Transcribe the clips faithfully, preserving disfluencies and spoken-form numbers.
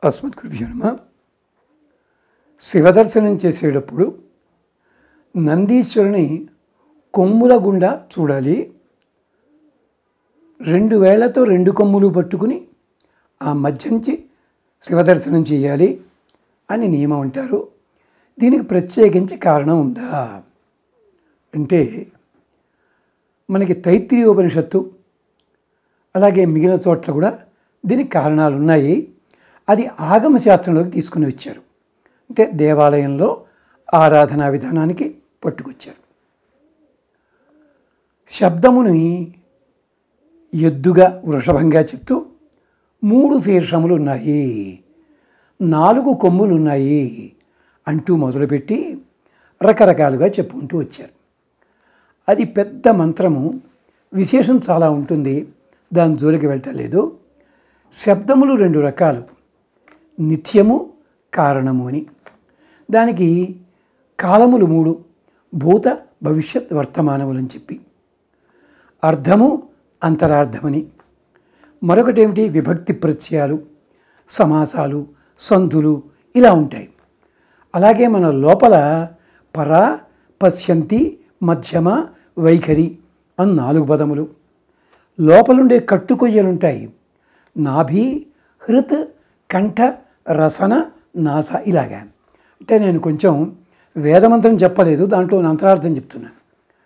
అస్మద్గురుభ్యో నమః. శివదర్శనం చేసేటప్పుడు నందీశ్వరుని కొమ్ముల గుండా చూడాలి. రెండు వేళ్లతో రెండు కొమ్ములు పట్టుకుని ఆ మధ్య నుంచి శివదర్శనం చేయాలి అని నియమం అంటారు. దీనికి ప్రత్యేకించి కారణం ఉందా అంటే, మనకి తైత్రీయ ఉపనిషత్తు అలాగే మిగిలిన చోట్ల కూడా దీనికి కారణాలు ఉన్నాయి. అది ఆగమ శాస్త్రంలోకి తీసుకుని వచ్చారు. అంటే దేవాలయంలో ఆరాధనా విధానానికి పట్టుకొచ్చారు. శబ్దముని ఎద్దుగా వృషభంగా చెప్తూ మూడు శీర్షములు ఉన్నాయి, నాలుగు కొమ్ములు ఉన్నాయి అంటూ మొదలుపెట్టి రకరకాలుగా చెప్పుకుంటూ వచ్చారు. అది పెద్ద మంత్రము, విశేషం చాలా ఉంటుంది, దాని జోలికి వెళ్ళటలేదు. శబ్దములు రెండు రకాలు, నిత్యము కారణము అని. దానికి కాలములు మూడు, భూత భవిష్యత్ వర్తమానములని చెప్పి, అర్థము అంతరార్థమని. మరొకటి ఏమిటి, విభక్తి ప్రత్యయాలు, సమాసాలు, సంధులు ఇలా ఉంటాయి. అలాగే మన లోపల పర, పశ్యంతి, మధ్యమ, వైఖరి అని నాలుగు పదములు. లోపలుండే కట్టుకొయ్యలుంటాయి, నాభి, హృత్, కంఠ, రసన, నాస ఇలాగా. అంటే నేను కొంచెం వేదమంత్రం చెప్పలేదు, దాంట్లో అంతరార్థం చెప్తున్నాను.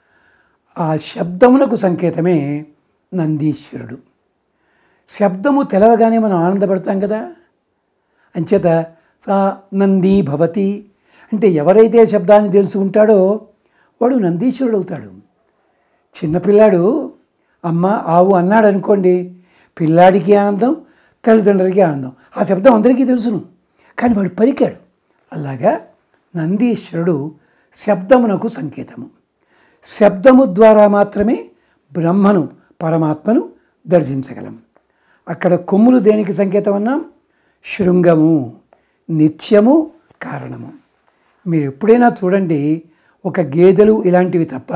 ఆ శబ్దమునకు సంకేతమే నందీశ్వరుడు. శబ్దము తెలవగానే మనం ఆనందపడతాం కదా. అంచేత సా నంది భవతి అంటే ఎవరైతే శబ్దాన్ని తెలుసుకుంటాడో వాడు నందీశ్వరుడు అవుతాడు. చిన్నపిల్లాడు అమ్మ ఆవు అన్నాడు అనుకోండి, పిల్లాడికి ఆనందం, తల్లిదండ్రులకి ఆనందం. ఆ శబ్దం అందరికీ తెలుసును, కానీ వాడు పలికాడు. అలాగా నందీశ్వరుడు శబ్దమునకు సంకేతము. శబ్దము ద్వారా మాత్రమే బ్రహ్మను, పరమాత్మను దర్శించగలం. అక్కడ కొమ్ములు దేనికి సంకేతం అన్నాం, శృంగము, నిత్యము, కారణము. మీరు ఎప్పుడైనా చూడండి, ఒక గేదెలు ఇలాంటివి తప్ప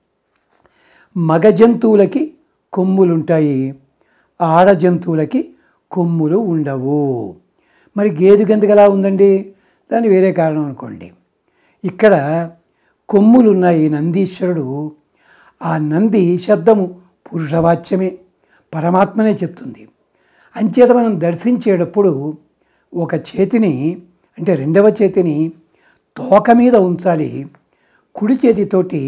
మగ జంతువులకి కొమ్ములుంటాయి, ఆడ జంతువులకి కొమ్ములు ఉండవు. మరి గేదెకి ఎందుకు ఎలా ఉందండి, దాని వేరే కారణం అనుకోండి. ఇక్కడ కొమ్ములు ఉన్నాయి. నందీశ్వరుడు, ఆ నంది శబ్దము పురుషవాచ్యమే, పరమాత్మనే చెప్తుంది. అంచేత మనం దర్శించేటప్పుడు ఒక చేతిని అంటే రెండవ చేతిని తోక మీద ఉంచాలి, కుడి చేతితోటి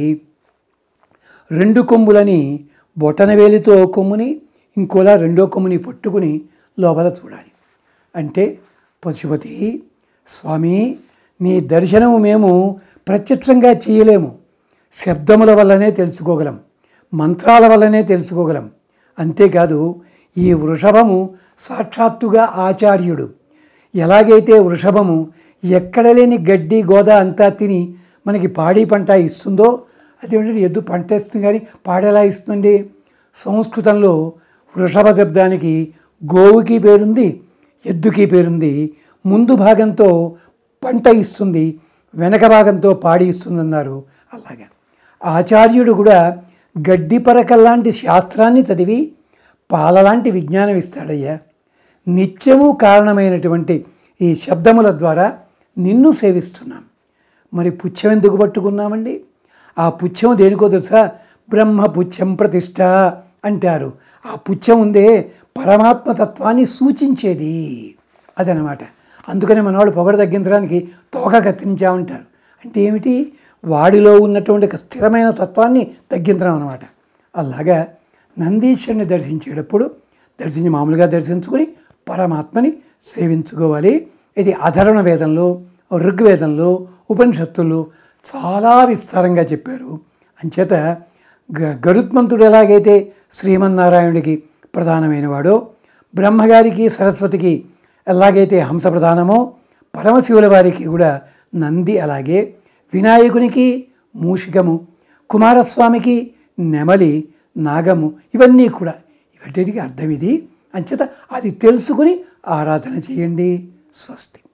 రెండు కొమ్ములని బొటనవేలితో కొమ్ముని ఇంకోలా రెండో కొమ్ముని పట్టుకుని లోపల చూడాలి. అంటే పశుపతి స్వామి, నీ దర్శనము మేము ప్రత్యక్షంగా చేయలేము, శబ్దముల వల్లనే తెలుసుకోగలం, మంత్రాల వల్లనే తెలుసుకోగలం. అంతేకాదు ఈ వృషభము సాక్షాత్తుగా ఆచార్యుడు. ఎలాగైతే వృషభము ఎక్కడ లేని గడ్డి గోద అంతా తిని మనకి పాడి పంట ఇస్తుందో, అదేమిటంటే ఎద్దు పంట ఇస్తుంది కానీ పాడెలా ఇస్తుంది. సంస్కృతంలో వృషభ శబ్దానికి గోవుకి పేరుంది, ఎద్దుకి పేరుంది. ముందు భాగంతో పంట ఇస్తుంది, వెనక భాగంతో పాడి ఇస్తుంది అన్నారు. అలాగా ఆచార్యుడు కూడా గడ్డి పరకల్లాంటి శాస్త్రాన్ని చదివి పాలలాంటి విజ్ఞానం ఇస్తాడయ్యా. నిత్యము కారణమైనటువంటి ఈ శబ్దముల ద్వారా నిన్ను సేవిస్తున్నాం. మరి పుచ్చం ఎందుకు పట్టుకున్నామండి? ఆ పుచ్చం దేనికో తెలుసా, బ్రహ్మ పుచ్చం ప్రతిష్ట అంటారు. ఆ పుచ్చం ఉందే పరమాత్మతత్వాన్ని సూచించేది, అదనమాట. అందుకని మనవాడు పొగడ తగ్గించడానికి తోక కత్తిరించామంటారు. అంటే ఏమిటి, వాడిలో ఉన్నటువంటి స్థిరమైన తత్వాన్ని తగ్గించడం అనమాట. అలాగా నందీశ్వరుని దర్శించేటప్పుడు దర్శించి మామూలుగా దర్శించుకొని పరమాత్మని సేవించుకోవాలి. ఇది అధర్వణ వేదంలో, ఋగ్వేదంలో, ఉపనిషత్తుల్లో చాలా విస్తారంగా చెప్పారు. అంచేత గ గరుత్మంతుడు ఎలాగైతే శ్రీమన్నారాయణుడికి ప్రధానమైన వాడో, బ్రహ్మగారికి సరస్వతికి ఎలాగైతే హంస ప్రధానమో, పరమశివుల వారికి కూడా నంది అలాగే, వినాయకునికి మూషికము, కుమారస్వామికి నెమలి, నాగము, ఇవన్నీ కూడా ఇవన్నిటికీ అర్థం ఇది. అంచేత అది తెలుసుకుని ఆరాధన చేయండి. స్వస్తి.